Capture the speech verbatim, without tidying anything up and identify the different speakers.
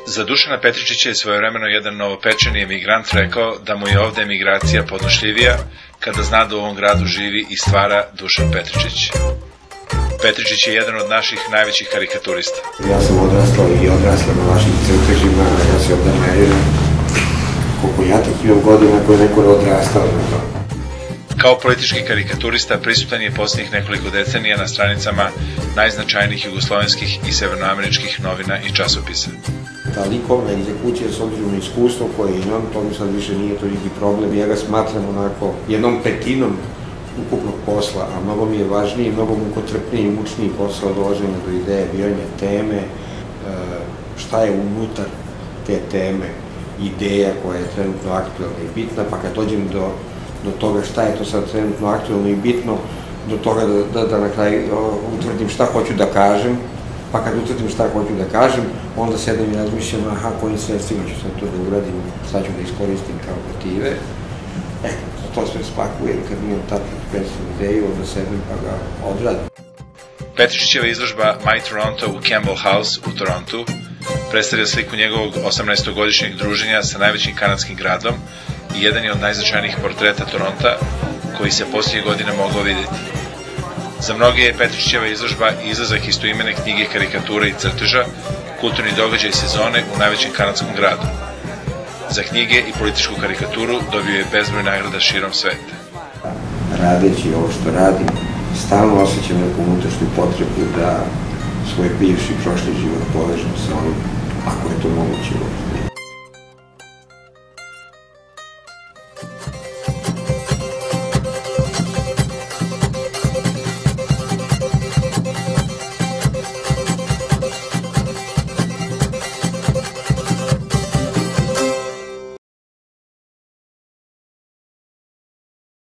Speaker 1: Za Dušana Petričića je svojevremeno jedan novopečeni emigrant rekao da mu je ovde emigracija podnošljivija kada zna da u ovom gradu živi i stvara Dušan Petričić. Petričić je jedan od naših najvećih karikaturista.
Speaker 2: Ja sam odrastao i odrasla na vašim crtežima, ja se ovdje meriram koliko ja tek imam godina koje neko je odrastao na to.
Speaker 1: Kao politički karikaturista prisutan je posljednjih nekoliko decenija na stranicama najznačajnijih jugoslovenskih i severnoameričkih novina i časopisa.
Speaker 2: Ta likovna egzekucija s obzirom na iskustvo koje imam, to mi sad više nije toliki problem, ja ga smatram onako jednom petinom ukupnog posla, a mnogo mi je važniji, mnogo mukotrpniji i mučniji posao dolaženja do ideje, biranja teme, šta je unutar te teme, ideja koja je trenutno aktualna i bitna, pa kad dođem do, do toga šta je to sad trenutno aktualno i bitno, do toga da, da, da na kraju utvrdim šta hoću da kažem, pa kad utvrdim šta hoću da kažem, onda sedem i razmišljam, aha, kojim sredstvima ću sad to da uradim, šta ću da iskoristim kao motive. E, to sve spakujem, kad imam tačno predstavnu ideju, onda sedem pa ga odradim.
Speaker 1: Petričićeva izložba My Toronto u Campbell House u Torontu predstavlja sliku njegovog osamnaestogodišnjeg druženja sa najvećim kanadskim gradom i jedan je od najznačajnijih portreta Toronta koji se posljednje godine mogao vidjeti. Za mnoge je Petričićeva izložba izlazak istoimene knjige karikatura i crteža, kulturni događaj sezone u najvećem kanadskom gradu. Za knjige i političku karikaturu dobio je bezbroj nagrada širom sveta.
Speaker 2: Radeći ovo što radim, stalno osjećam neku unutrašnju potrebu da svoj bivši prošli život povežem sa onim, ako je to moguće uopšte.